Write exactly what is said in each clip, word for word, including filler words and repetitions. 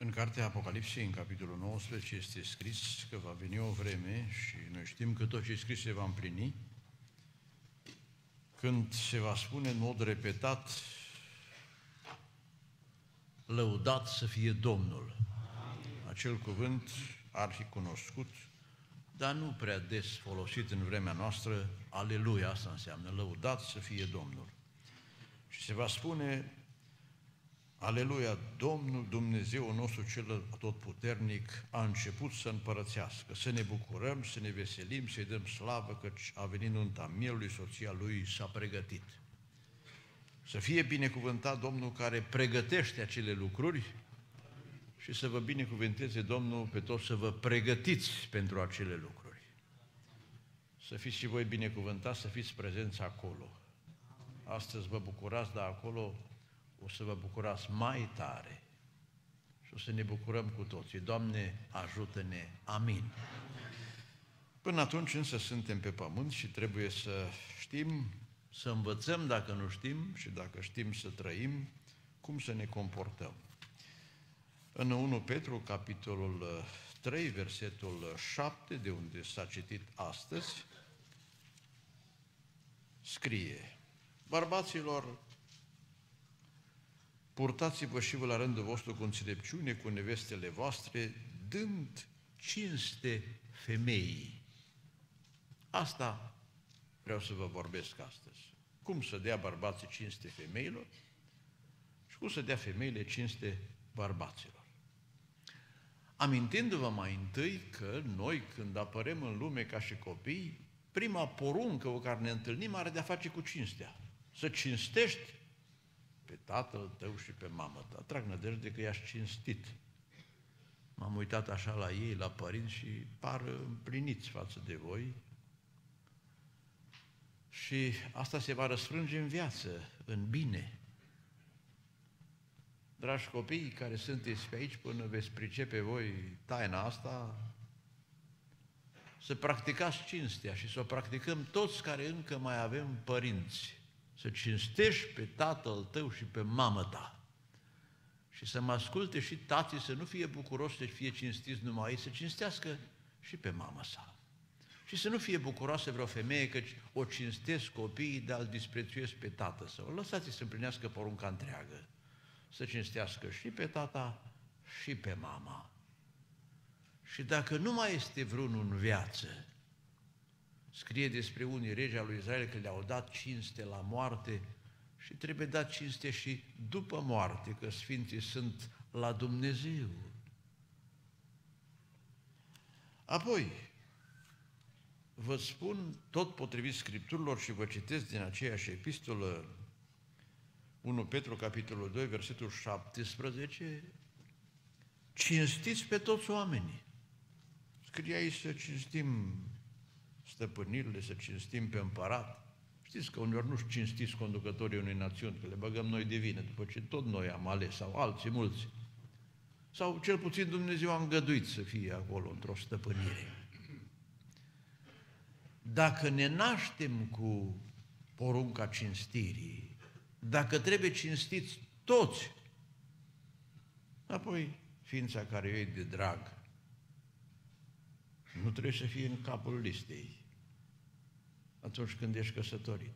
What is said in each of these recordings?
În cartea Apocalipsei, în capitolul nouăsprezece, este scris că va veni o vreme, și noi știm că tot ce e scris se va împlini, când se va spune în mod repetat: lăudat să fie Domnul. Acel cuvânt ar fi cunoscut, dar nu prea des folosit în vremea noastră. Aleluia, asta înseamnă lăudat să fie Domnul. Și se va spune: aleluia, Domnul Dumnezeu nostru cel atotputernic a început să împărățească, să ne bucurăm, să ne veselim, să-i dăm slavă, căci a venit nunta mielului, soția lui s-a pregătit. Să fie binecuvântat Domnul care pregătește acele lucruri și să vă binecuvânteze Domnul pe toți să vă pregătiți pentru acele lucruri. Să fiți și voi binecuvântați, să fiți prezenți acolo. Astăzi vă bucurați, dar acolo o să vă bucurați mai tare și o să ne bucurăm cu toții. Doamne, ajută-ne! Amin! Până atunci însă suntem pe pământ și trebuie să știm, să învățăm dacă nu știm și dacă știm să trăim, cum să ne comportăm. În unu Petru, capitolul trei, versetul șapte, de unde s-a citit astăzi, scrie: bărbaților, purtați-vă și vă la rândul vostru cu înțelepciune, cu nevestele voastre, dând cinste femeii. Asta vreau să vă vorbesc astăzi. Cum să dea bărbații cinste femeilor și cum să dea femeile cinste bărbaților. Amintindu-vă mai întâi că noi, când apărem în lume ca și copii, prima poruncă cu care ne întâlnim are de-a face cu cinstea. Să cinstești pe tatăl tău și pe mama ta. Trag nădejde că i-aș cinstit. M-am uitat așa la ei, la părinți, și par împliniți față de voi. Și asta se va răsfrânge în viață, în bine. Dragi copii care sunteți pe aici, până veți pricepe voi taina asta, să practicați cinstea și să o practicăm toți care încă mai avem părinți. Să cinstești pe tatăl tău și pe mamă ta. Și să mă asculte și tații, să nu fie bucuroși să fie cinstiți numai ei, să cinstească și pe mama sa. Și să nu fie bucuroasă vreo femeie căci o cinstesc copiii, dar îl disprețuiesc pe tată său. Lăsați-i să împlinească porunca întreagă. Să cinstească și pe tata și pe mama. Și dacă nu mai este vreunul în viață, scrie despre unii regi al lui Israel că le-au dat cinste la moarte și trebuie dat cinste și după moarte, că sfinții sunt la Dumnezeu. Apoi, vă spun, tot potrivit Scripturilor, și vă citesc din aceeași epistolă, unu Petru, capitolul doi, versetul șaptesprezece, cinstiți pe toți oamenii. Scrie aici să cinstim stăpânirile, să cinstim pe împărat. Știți că uneori nu cinstiți conducătorii unei națiuni, că le băgăm noi de vină, după ce tot noi am ales, sau alții mulți. Sau cel puțin Dumnezeu a îngăduit să fie acolo într-o stăpânire. Dacă ne naștem cu porunca cinstirii, dacă trebuie cinstiți toți, apoi ființa care o iei de drag nu trebuie să fie în capul listei atunci când ești căsătorit.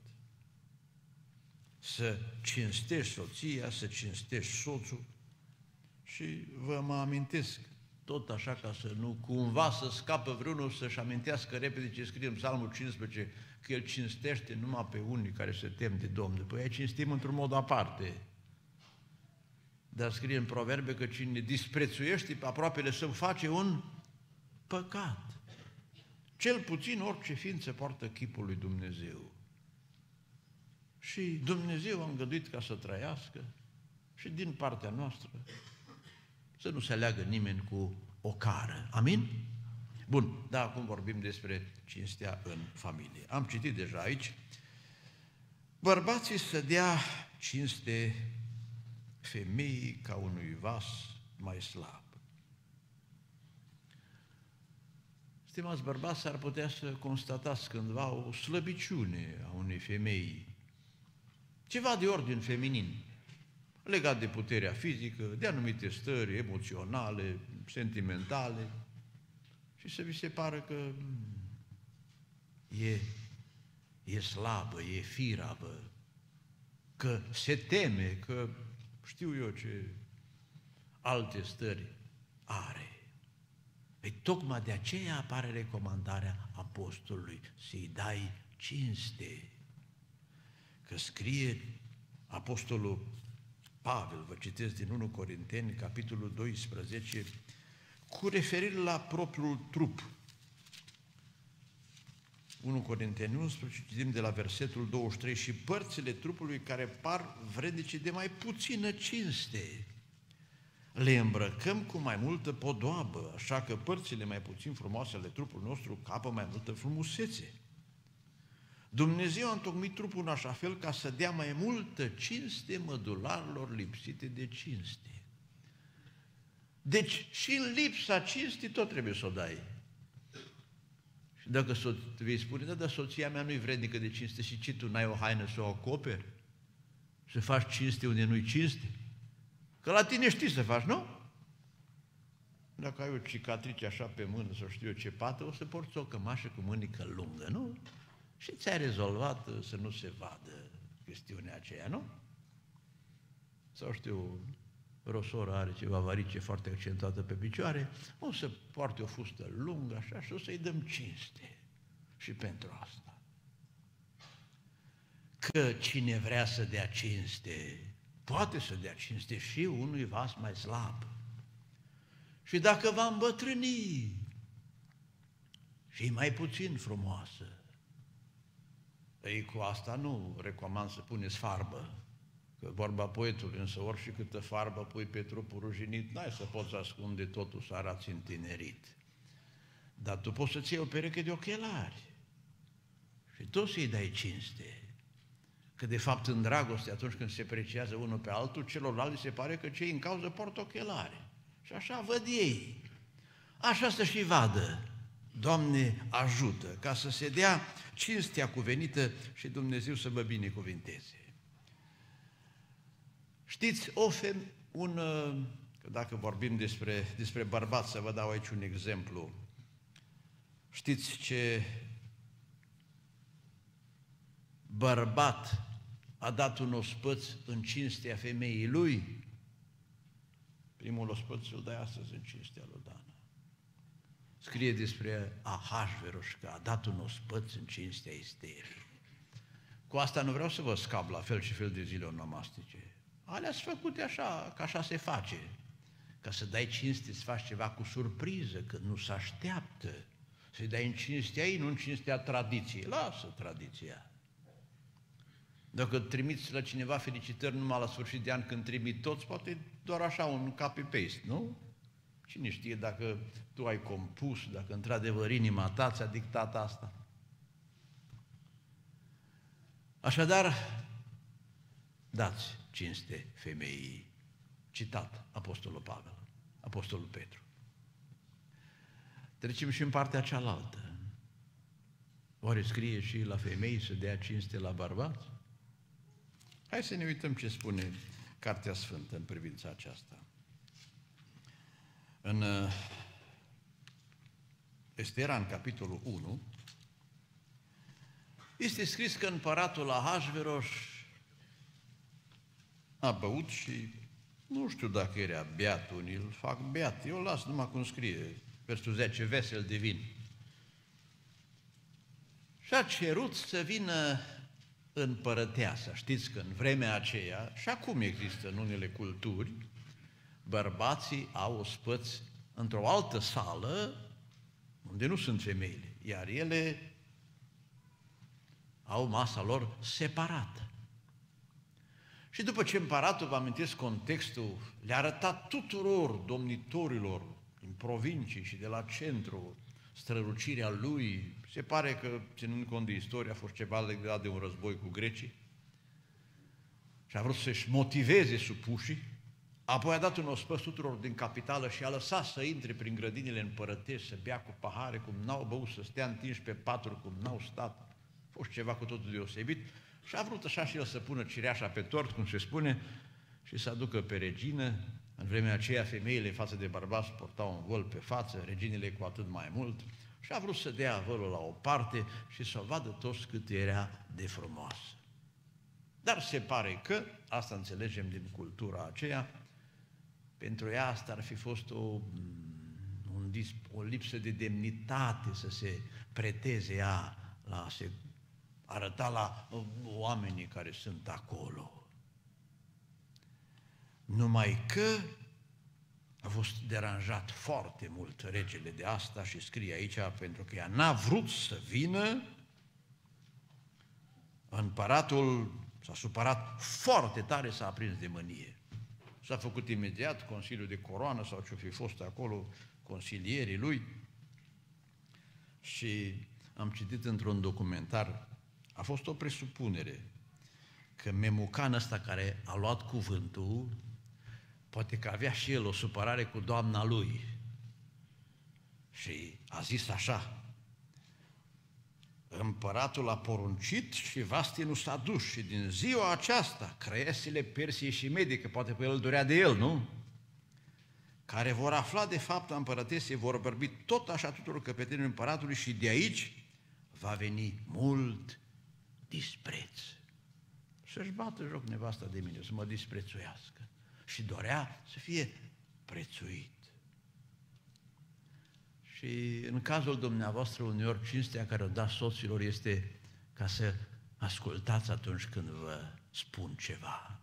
Să cinstești soția, să cinstești soțul. Și vă mă amintesc, tot așa ca să nu cumva să scapă vreunul să-și amintească repede ce scrie în Psalmul cincisprezece, că el cinstește numai pe unii care se tem de Domnul. Păi aia cinstim într-un mod aparte. Dar scrie în Proverbe că cine disprețuiește pe aproapele său face un păcat. Cel puțin orice ființă poartă chipul lui Dumnezeu. Și Dumnezeu a îngăduit ca să trăiască și din partea noastră să nu se aleagă nimeni cu o cară. Amin? Bun, dar acum vorbim despre cinstea în familie. Am citit deja aici: bărbații să dea cinste femeii ca unui vas mai slab. Stimați bărbați, s-ar putea să constatați cândva o slăbiciune a unei femei, ceva de ordin feminin. legat de puterea fizică, de anumite stări emoționale, sentimentale, și să vi se pară că e, e slabă, e firavă, că se teme, că știu eu ce alte stări are. Păi tocmai de aceea apare recomandarea apostolului, să-i dai cinste. Că scrie apostolul Pavel, vă citesc din unu Corinteni, capitolul doisprezece, cu referire la propriul trup. unu Corinteni unsprezece, citim de la versetul douăzeci și trei, și părțile trupului care par vrednice de mai puțină cinste, le îmbrăcăm cu mai multă podoabă, așa că părțile mai puțin frumoase ale trupului nostru capă mai multă frumusețe. Dumnezeu a întocmit trupul în așa fel ca să dea mai multă cinste mădularilor lipsite de cinste. Deci și în lipsa cinstii tot trebuie să o dai. Și dacă so- vei spune, da, dar soția mea nu-i vrednică de cinste, și ce, tu n-ai o haină să o acoperi? Să faci cinste unde nu-i cinste? Că la tine știi să faci, nu? Dacă ai o cicatrice așa pe mână sau știu eu ce pată, o să porți o cămașă cu mânică lungă, nu? Și ți-ai rezolvat să nu se vadă chestiunea aceea, nu? Sau știu, o soră are ceva varice foarte accentuată pe picioare, o să poarte o fustă lungă așa și o să-i dăm cinste și pentru asta. Că cine vrea să dea cinste, poate să dea cinste și unui vas mai slab. Și dacă va îmbătrâni și e mai puțin frumoasă, ei, cu asta nu recomand să puneți farbă, că vorba poetului, însă ori și câtă farbă pui pe trupul ruginit, n-ai să poți ascunde totul, să arăți întinerit. Dar tu poți să-ți iei o pereche de ochelari și tu să-i dai cinste. Că de fapt în dragoste, atunci când se apreciază unul pe altul, celorlalți se pare că cei în cauză portă ochelari. Și așa văd ei. Așa să și vadă. Doamne, ajută ca să se dea cinstea cuvenită și Dumnezeu să vă binecuvinteze. Știți, o fem, un, că dacă vorbim despre, despre bărbați, să vă dau aici un exemplu. Știți ce bărbat a dat un ospăț în cinstea femeii lui? Primul ospăț îl dai astăzi în cinstea lui Dana. Scrie despre Ahasveros că a dat un ospăț în cinstea Esterii. Cu asta nu vreau să vă scap la fel și fel de zile onomastice. Alea-s făcute așa, că așa se face. Ca să dai cinste, să faci ceva cu surpriză, că nu se așteaptă. Să-i dai în cinstea ei, nu în cinstea tradiției. Lasă tradiția. Dacă trimiți la cineva felicitări numai la sfârșit de an, când trimit toți, poate doar așa un copy-paste, nu? Cine știe dacă tu ai compus, dacă într-adevăr inima ta ți-a dictat asta. Așadar, dați cinste femeii. Citat Apostolul Pavel, Apostolul Petru. Trecem și în partea cealaltă. Oare scrie și la femei să dea cinste la bărbați? Hai să ne uităm ce spune Cartea Sfântă în privința aceasta. În Estera, în capitolul unu, este scris că împăratul Ahasveros a băut și nu știu dacă era beat, unii îl fac beat, eu las numai cum scrie, versul zece, vesel de vin. Și a cerut să vină împărăteasa. Știți că în vremea aceea, și acum există în unele culturi, bărbații au ospăți într-o altă sală unde nu sunt femeile, iar ele au masa lor separată. Și după ce împăratul, vă amintesc contextul, le-a arătat tuturor domnitorilor din provincii și de la centru strălucirea lui, se pare că, ținând cont de istorie, a fost ceva legat de un război cu grecii și a vrut să-și motiveze supușii, apoi a dat un ospăț tuturor din capitală și a lăsat să intre prin grădinile împărătești, să bea cu pahare, cum n-au băut, să stea întinși pe paturi, cum n-au stat. A fost ceva cu totul deosebit și a vrut așa și el să pună cireașa pe tort, cum se spune, și să aducă pe regină. În vremea aceea femeile față de bărbați portau un văl pe față, reginele cu atât mai mult, și a vrut să dea vălul la o parte și să o vadă toți cât era de frumoasă. Dar se pare că, asta înțelegem din cultura aceea, pentru ea asta ar fi fost o, un, o lipsă de demnitate să se preteze ea la a se arăta la oamenii care sunt acolo. Numai că a fost deranjat foarte mult regele de asta și scrie aici, pentru că ea n-a vrut să vină, împăratul s-a supărat foarte tare, s-a aprins de mânie. S-a făcut imediat Consiliul de Coroană sau ce-o fi fost acolo, consilierii lui, și am citit într-un documentar, a fost o presupunere că Memucan ăsta care a luat cuvântul, poate că avea și el o supărare cu doamna lui și a zis așa: împăratul a poruncit și Vasti nu s-a dus și din ziua aceasta crăiesile Persiei și Medii, că poate pe el dorea de el, nu? Care vor afla de fapt a împărătesei, vor vorbi tot așa tuturor căpetenilor împăratului și de aici va veni mult dispreț. Să-și bată joc nevasta de mine, să mă disprețuiască. Și dorea să fie prețuit. Și în cazul dumneavoastră, uneori, cinstea care o dați soților este ca să ascultați atunci când vă spun ceva.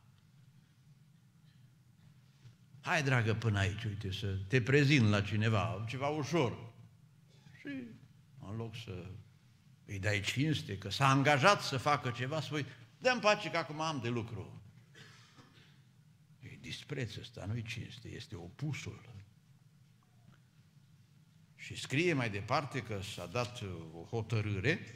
Hai, dragă, până aici, uite, să te prezint la cineva, ceva ușor. Și în loc să îi dai cinste, că s-a angajat să facă ceva, spui: dă-mi pace că acum am de lucru. E dispreț ăsta, nu-i cinste, este opusul. Și scrie mai departe că s-a dat o hotărâre,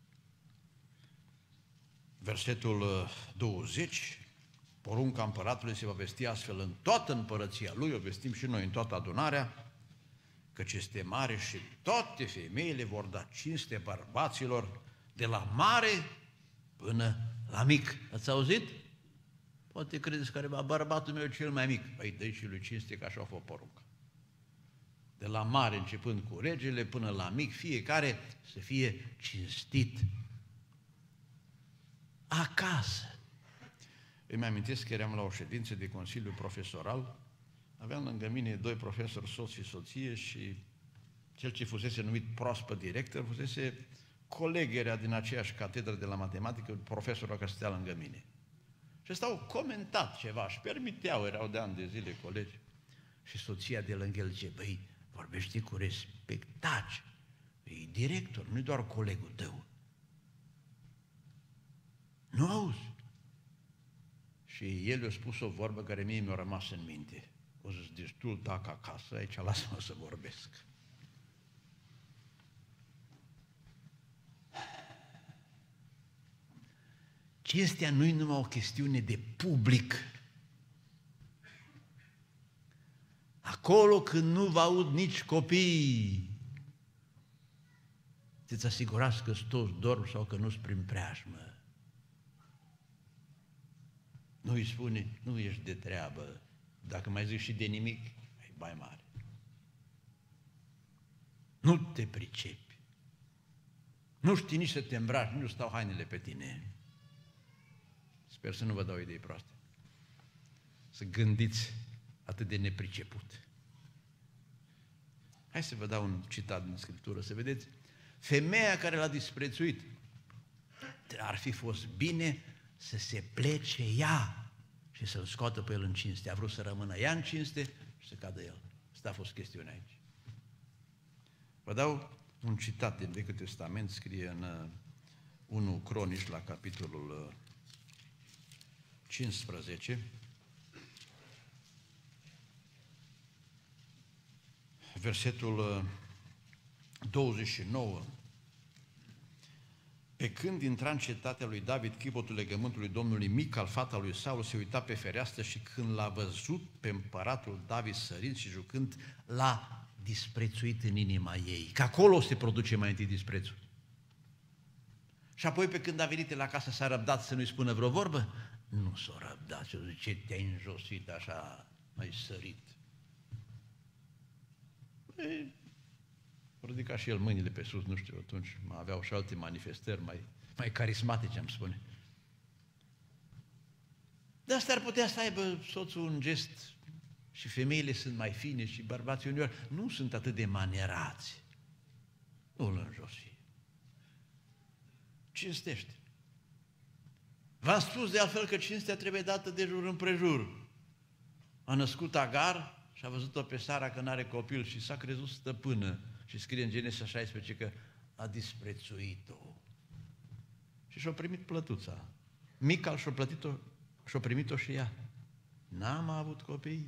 versetul douăzeci, porunca împăratului se va vesti astfel în toată împărăția lui, o vestim și noi în toată adunarea, căci este mare și toate femeile vor da cinste bărbaților, de la mare până la mic. Ați auzit? Poate credeți că bărbatul meu e cel mai mic. Păi dă-i și lui cinste, că așa a fost porunca. De la mare, începând cu regele, până la mic, fiecare să fie cinstit acasă. Îmi amintesc că eram la o ședință de Consiliu Profesoral, aveam lângă mine doi profesori, soț și soție, și cel ce fusese numit proaspăt director fusese coleg, era din aceeași catedră de la matematică, profesorul care stătea lângă mine. Și ăsta au comentat ceva, și permiteau, erau de ani de zile colegi. Și soția de lângă el zice: băi, vorbește cu respectaci, e director, nu-i doar colegul tău. Nu auzi? Și el i-a spus o vorbă care mie mi-a rămas în minte. O zis: destul tac acasă, aici lasă-mă să vorbesc. Cinstea nu e numai o chestiune de public. Acolo când nu vă aud nici copiii, să-ți asigurați că toți dorm sau că nu-s prin preajmă. Nu îi spune: nu ești de treabă, dacă mai zici și de nimic, ai bai mare. Nu te pricepi. Nu știi nici să te îmbraci, nici nu stau hainele pe tine. Sper să nu vă dau idei proaste. Să gândiți atât de nepriceput. Hai să vă dau un citat din Scriptură, să vedeți. Femeia care l-a disprețuit, ar fi fost bine să se plece ea și să-l scoată pe el în cinste. A vrut să rămână ea în cinste și să cadă el. Asta a fost chestiunea aici. Vă dau un citat din Vechiul Testament, scrie în unu Cronici, la capitolul cincisprezece, versetul douăzeci și nouă. Pe când intra în cetatea lui David chivotul legământului Domnului, Mical, fata lui Saul, se uita pe fereastră și când l-a văzut pe împăratul David sărind și jucând, l-a disprețuit în inima ei. Că acolo se produce mai întâi disprețul. Și apoi, pe când a venit la casă, s-a răbdat să nu-i spună vreo vorbă? nu s-o răbdat. Și zice, te-ai înjosit așa, mai sărit. E, ridica și el mâinile pe sus, nu știu, atunci mai aveau și alte manifestări mai, mai carismatice, am spune. De asta ar putea să aibă soțul un gest și femeile sunt mai fine și bărbații uneori nu sunt atât de manierați. Nu-l înjosi. Cinstește. V-am spus de altfel că cinstea trebuie dată de jur împrejur. A născut Agar și a văzut-o pe Sara că n-are copil și s-a crezut stăpână. Și scrie în Genesa șaisprezece că a disprețuit-o. Și și-a primit plătuța. Mical și-a plătit-o și-a primit-o și ea. N-am avut copii.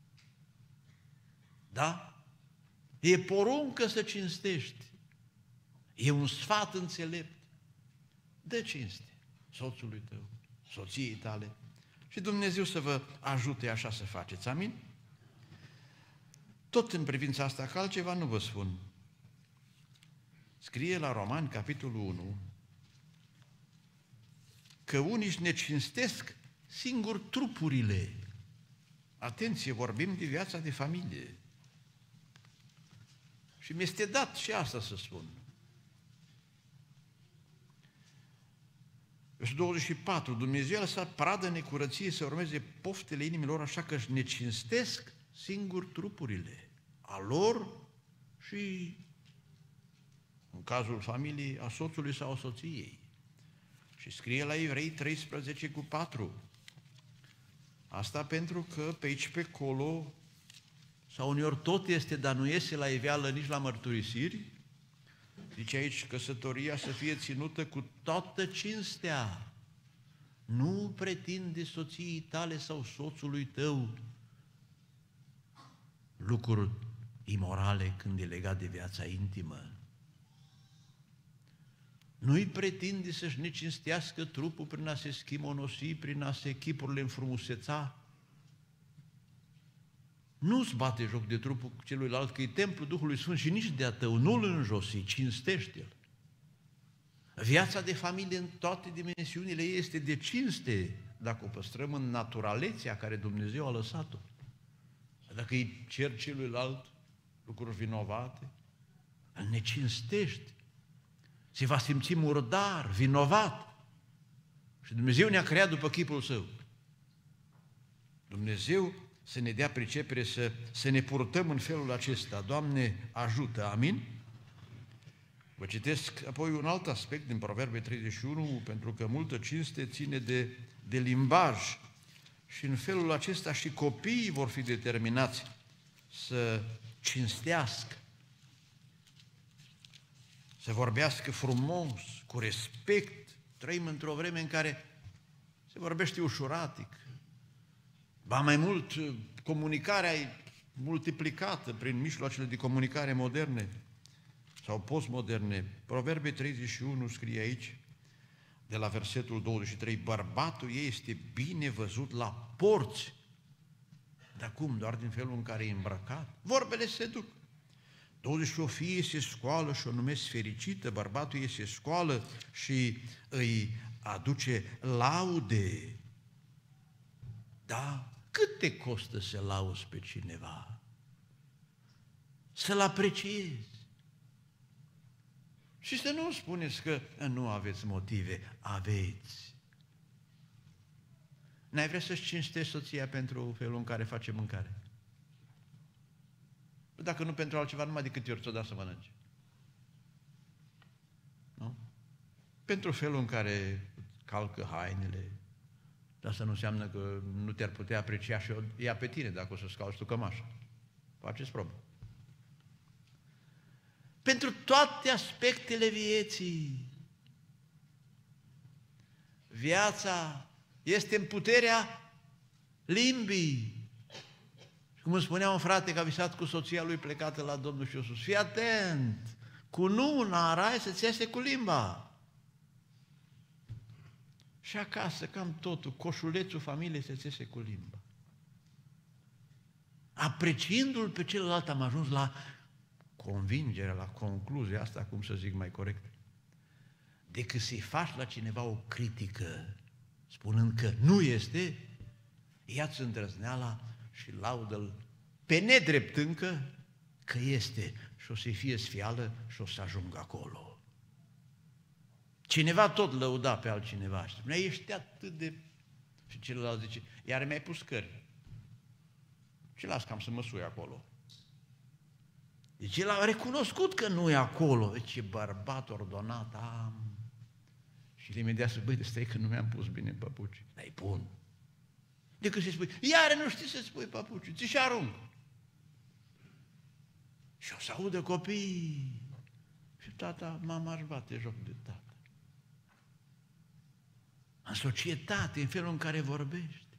Da? E poruncă să cinstești. E un sfat înțelept. Dă cinste soțului tău, soției tale. Și Dumnezeu să vă ajute așa să faceți. Amin? Tot în privința asta, că altceva nu vă spun. Scrie la Romani, capitolul unu, că unii își ne cinstesc singur trupurile. Atenție, vorbim de viața de familie. Și mi-este dat și asta să spun. Versetul douăzeci și patru, Dumnezeu a lăsat pradă necurăție să urmeze poftele inimilor, așa că își ne cinstesc singur trupurile, a lor și, în cazul familiei, a soțului sau a soției. Și scrie la Evrei treisprezece cu patru. Asta pentru că pe aici, pe acolo, sau uneori tot este, dar nu iese la iveală nici la mărturisiri, zice aici, căsătoria să fie ținută cu toată cinstea. Nu pretinde soției tale sau soțului tău lucruri imorale când e legat de viața intimă. Nu-i pretinde să-și necinstească trupul prin a se schimonosi, prin a se chipurile înfrumuseța. Nu-ți bate joc de trupul celuilalt, că e templul Duhului Sfânt și nici de-a tău, nu-l înjosi, cinstește-l. Viața de familie în toate dimensiunile ei este de cinste, dacă o păstrăm în naturalețea care Dumnezeu a lăsat-o. Dacă îi cer celuilalt lucruri vinovate, îl necinstești. Se va simți murdar, vinovat. Și Dumnezeu ne-a creat după chipul Său. Dumnezeu să ne dea pricepere să, să ne purtăm în felul acesta. Doamne, ajută! Amin? Vă citesc apoi un alt aspect din Proverbe treizeci și unu, pentru că multă cinste ține de, de limbaj. Și în felul acesta și copiii vor fi determinați să cinstească, să vorbească frumos, cu respect. Trăim într-o vreme în care se vorbește ușuratic. Ba mai mult, comunicarea e multiplicată prin mijloacele de comunicare moderne sau postmoderne. Proverbe treizeci și unu scrie aici, de la versetul douăzeci și trei, bărbatul ei este bine văzut la porți. Dar cum? Doar din felul în care e îmbrăcat? Vorbele se duc. douăzeci și o fie se scoală și o numesc fericită, bărbatul ei se scoală și îi aduce laude. Da? Cât te costă să lauzi pe cineva? Să-l apreciezi. Și să nu spuneți că nu aveți motive, aveți. N-ai vrea să-și cinstești soția pentru felul în care face mâncare? Dacă nu pentru altceva, numai de câte ori ți-o da să mănânci. Nu? Pentru felul în care calcă hainele. Dar asta nu înseamnă că nu te-ar putea aprecia și ea pe tine dacă o să-ți calci tu cămașa. Faceți probă. Pentru toate aspectele vieții. Viața este în puterea limbii. Și cum îmi spunea un frate că a visat cu soția lui plecată la Domnul și Iisus, fii atent, cu nuna în rai să-ți iese cu limba. Și acasă, cam totul, coșulețul familiei să-ți iese cu limba. Apreciindu-l pe celălalt am ajuns la convingerea, la concluzia asta, cum să zic mai corect, decât să-i faci la cineva o critică, spunând că nu este, ia-ți îndrăzneala și laudă-L pe nedrept încă că este și o să-i fie sfială și o să ajungă acolo. Cineva tot lăuda pe altcineva și spunea, ești atât de... Și celălalt zice, iar mi-ai pus cări. Și las cam să mă sui acolo. Deci el a recunoscut că nu e acolo. Deci bărbat ordonat am. Și imediat să băi, stai că nu mi-am pus bine papuci. Dar-i bun. Decât să-i spui, iară nu știi să-ți pui papuci, ți și arunc. Și o să audă copiii. Și tata, mama își bate joc de tata. În societate, în felul în care vorbește.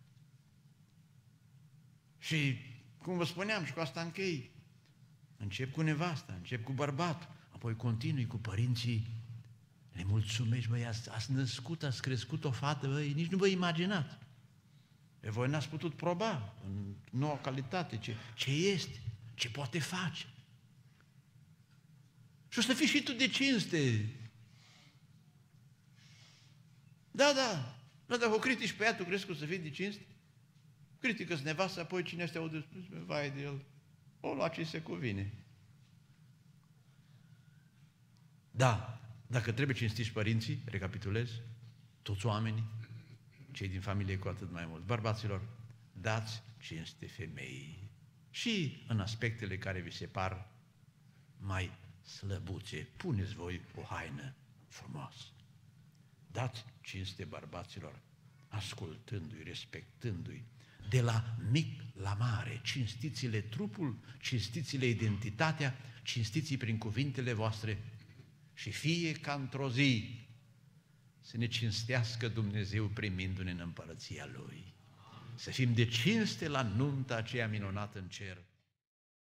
Și, cum vă spuneam, și cu asta închei, încep cu nevasta, încep cu bărbatul, apoi continui cu părinții. Le mulțumești, băi, ați, ați născut, ați crescut o fată, băi, nici nu vă imaginați. Pe voi n-ați putut proba în noua calitate ce, ce este, ce poate face. Și o să fii și tu de cinste. Da, da, da, dacă o critici pe ea, tu crezi că o să fii de cinste? Critică-ți nevasta, apoi cine te aude, spune, vai de el, o lua ce se cuvine. Da, dacă trebuie cinstiți părinții, recapitulez, toți oamenii, cei din familie cu atât mai mult. Bărbaților, dați cinste femeii și în aspectele care vi se par mai slăbuțe. Puneți voi o haină frumoasă. Dați cinste bărbaților, ascultându-i, respectându-i, de la mic la mare, cinstiți-le trupul, cinstiți-le identitatea, cinstiți-i prin cuvintele voastre și fie ca într-o zi să ne cinstească Dumnezeu primindu-ne în împărăția Lui. Să fim de cinste la nunta aceea minunată în cer.